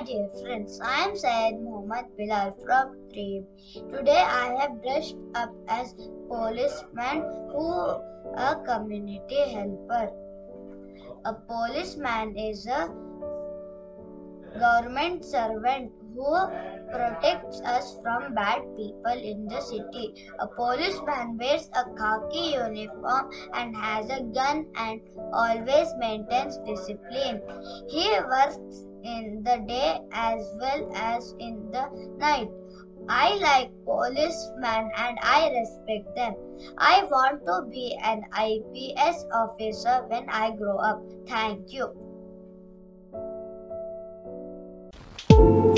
dear friends, I am Syed Muhammed Billal from 3. Today I have dressed up as policeman who a community helper. A policeman is a government servant who protects us from bad people in the city. A policeman wears a khaki uniform and has a gun and always maintains discipline. He works in the day as well as in the night. I like policemen and I respect them. I want to be an IPS officer when I grow up. Thank you.